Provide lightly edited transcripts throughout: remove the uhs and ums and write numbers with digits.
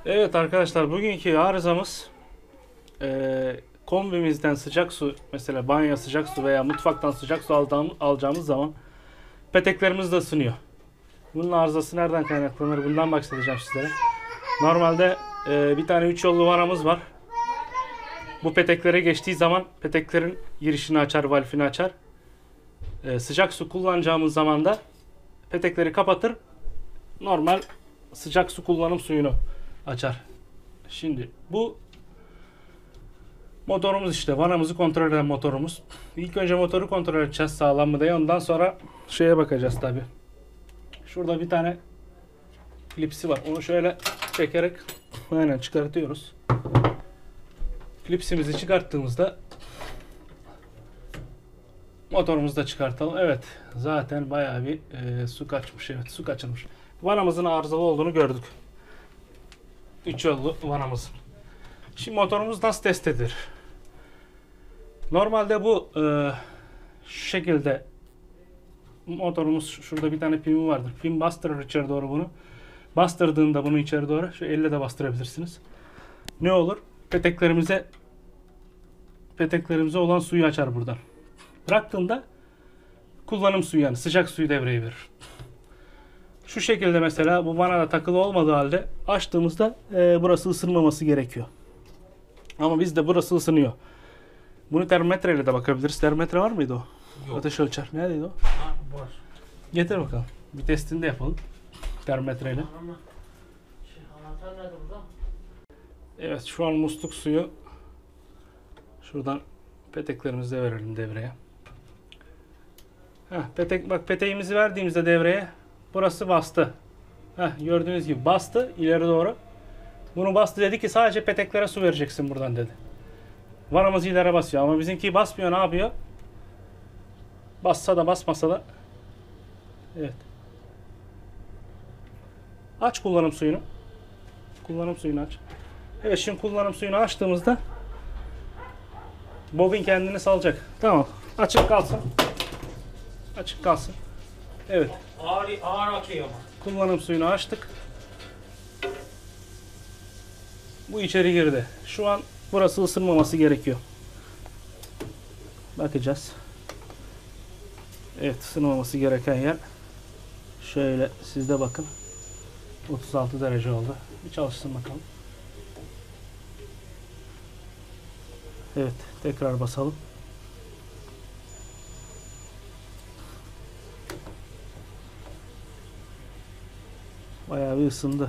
Evet arkadaşlar, bugünkü arızamız kombimizden sıcak su, mesela banyo sıcak su veya mutfaktan sıcak su alacağımız zaman peteklerimiz de ısınıyor. Bunun arızası nereden kaynaklanır? Bundan bahsedeceğim sizlere. Normalde bir tane 3 yollu vanamız var. Bu peteklere geçtiği zaman peteklerin girişini açar, valfini açar. Sıcak su kullanacağımız zaman da petekleri kapatır. Normal sıcak su kullanım suyunu açar. Şimdi bu motorumuz, işte vanamızı kontrol eden motorumuz. İlk önce motoru kontrol edeceğiz, sağlam mı diye. Ondan sonra şeye bakacağız tabi. Şurada bir tane klipsi var. Onu şöyle çekerek aynen çıkartıyoruz. Klipsimizi çıkarttığımızda motorumuzu da çıkartalım. Evet, zaten bayağı bir su kaçmış. Evet, su kaçırmış. Vanamızın arızalı olduğunu gördük. 3 yollu vanamızın. Şimdi motorumuz nasıl test edilir? Normalde bu şu şekilde motorumuz, şurada bir tane pimi vardır. Pim bastırır içeri doğru bunu. Bastırdığında bunu içeri doğru, şu elle de bastırabilirsiniz. Ne olur? Peteklerimize olan suyu açar buradan. Bıraktığında kullanım suyu, yani sıcak suyu devreye verir. Şu şekilde mesela bu vanada takılı olmadığı halde açtığımızda burası ısınmaması gerekiyor. Ama bizde burası ısınıyor. Bunu termometreyle de bakabiliriz. Termometre var mıydı o? Yok. Ateş ölçer. Neredeydi o? Var. Getir bakalım. Bir testini de yapalım. Termometreyle. Anahtar nerede burada? Evet, şu an musluk suyu. Şuradan peteklerimizi de verelim devreye. Bak, peteğimizi verdiğimizde devreye burası bastı. Gördüğünüz gibi bastı ileri doğru. Bunu bastı, dedi ki sadece peteklere su vereceksin buradan dedi. Vanamız ileri basıyor ama bizimki basmıyor, ne yapıyor? Bassa da basmasa da. Evet. Aç kullanım suyunu. Kullanım suyunu aç. Evet, şimdi kullanım suyunu açtığımızda bobin kendini salacak. Tamam. Açık kalsın. Açık kalsın. Evet. Ağır akıyor ama. Kullanım suyunu açtık. Bu içeri girdi. Şu an burası ısınmaması gerekiyor. Bakacağız. Evet, ısınmaması gereken yer. Şöyle siz de bakın. 36 derece oldu. Bir çalışsın bakalım. Evet, tekrar basalım. Bayağı bir ısındı.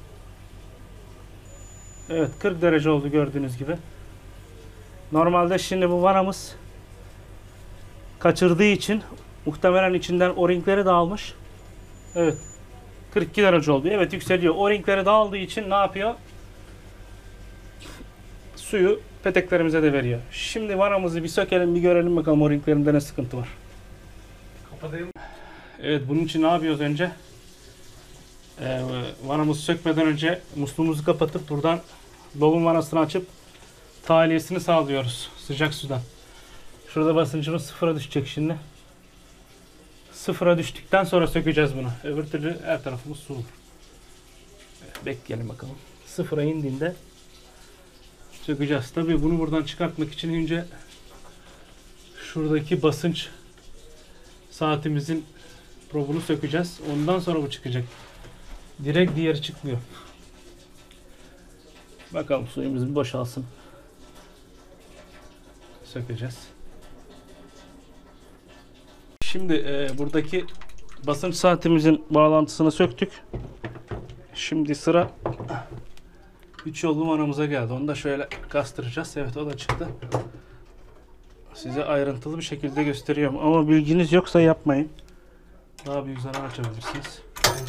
Evet, 40 derece oldu gördüğünüz gibi. Normalde şimdi bu vanamız kaçırdığı için muhtemelen içinden o-ringleri dağılmış. Evet. 42 derece oldu. Evet, yükseliyor. O-ringleri dağıldığı için ne yapıyor? Suyu peteklerimize de veriyor. Şimdi vanamızı bir sökelim, bir görelim bakalım o-ringlerinde ne sıkıntı var. Kapatayım. Evet, bunun için ne yapıyoruz önce? Vanamızı sökmeden önce musluğumuzu kapatıp buradan dolum vanasını açıp tahliyesini sağlıyoruz sıcak sudan. Şurada basıncımız sıfıra düşecek şimdi. Sıfıra düştükten sonra sökeceğiz bunu. Öbür türlü her tarafımız su olur. Bekleyelim bakalım. Sıfıra indiğinde sökeceğiz. Tabii bunu buradan çıkartmak için önce şuradaki basınç saatimizin probunu sökeceğiz. Ondan sonra bu çıkacak. Direkt diğeri çıkmıyor. Bakalım, suyumuz bir boşalsın. Sökeceğiz. Şimdi buradaki basınç saatimizin bağlantısını söktük. Şimdi sıra 3 yollu vanamıza geldi. Onu da şöyle kastıracağız. Evet, o da çıktı. Size ayrıntılı bir şekilde gösteriyorum. Ama bilginiz yoksa yapmayın. Daha büyük zarar açabilirsiniz.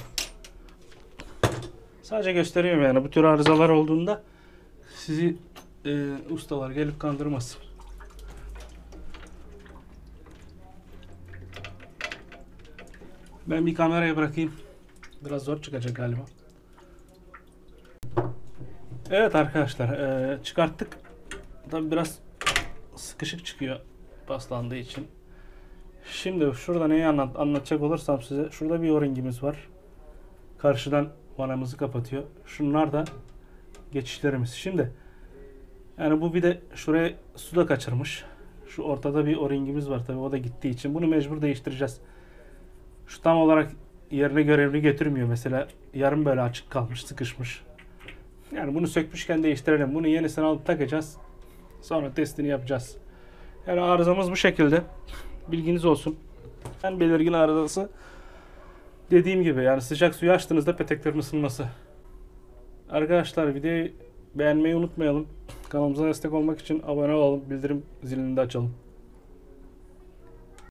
Sadece gösteriyorum, yani bu tür arızalar olduğunda sizi ustalar gelip kandırmasın. Ben bir kameraya bırakayım. Biraz zor çıkacak galiba. Evet arkadaşlar, çıkarttık. Tabii biraz sıkışık çıkıyor paslandığı için. Şimdi şurada neyi anlatacak olursam size, şurada bir o-ringimiz var. Karşıdan vanamızı kapatıyor. Şunlar da geçişlerimiz. Şimdi yani bu bir de şuraya su da kaçırmış. Şu ortada bir o-ringimiz var tabii, o da gittiği için bunu mecbur değiştireceğiz. Şu tam olarak yerine görevini getirmiyor mesela. Yarım böyle açık kalmış, sıkışmış. Yani bunu sökmüşken değiştirelim. Bunu yenisini alıp takacağız. Sonra testini yapacağız. Yani arızamız bu şekilde. Bilginiz olsun. En belirgin arızası dediğim gibi yani sıcak suyu açtığınızda peteklerin ısınması. Arkadaşlar videoyu beğenmeyi unutmayalım. Kanalımıza destek olmak için abone olalım. Bildirim zilini de açalım.